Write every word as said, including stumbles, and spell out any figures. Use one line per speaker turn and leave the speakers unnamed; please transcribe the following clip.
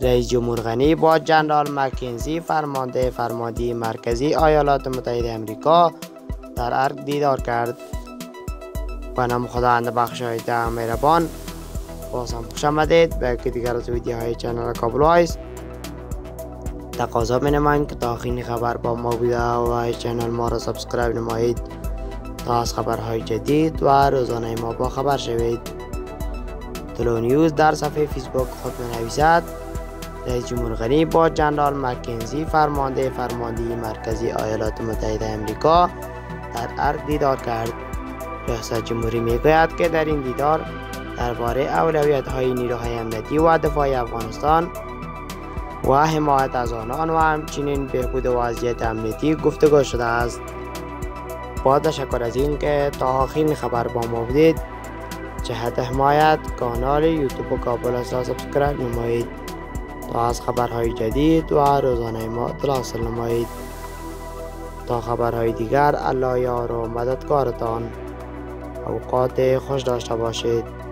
رئیس جمهور غنی با جنرال مکنزی فرمانده فرماندهی مرکزی ایالات متحده آمریکا در ارگ دیدار کرد. به نام خداوند بخشایده مهربان. باز هم خوش آمدید به یکی دیگر از ویدیوهای چنل کابل وایس. تقاضا می نماییم که تا آخرین خبر با ما بوده و چنل ما را سابسکرایب نمایید تا از خبرهای جدید و روزانه ما با خبر شوید. طلوع نیوز در صفحه فیسبوک خود می نویسد رئیس جمهور غنی با جنرال مکنزی فرمانده فرماندهی مرکزی ایالات متحده آمریکا در ارگ دیدار کرد. ریاست جمهوری می گوید که در این دیدار درباره اولویت های نیروهای امنیتی و دفاعی افغانستان و حمایت از آنان و همچنین بهبود وضعیت امنیتی گفتگو شده است. با تشکر از این که تا آخرین خبر با ما بودید. جهت حمایت کانال یوتیوب کابل را سابسکرایب نمایید تا از خبرهای جدید و روزانه ما اطلاع حاصل نمایید. تا خبرهای دیگر الله یار و مددگارتان. اوقات خوش داشته باشید.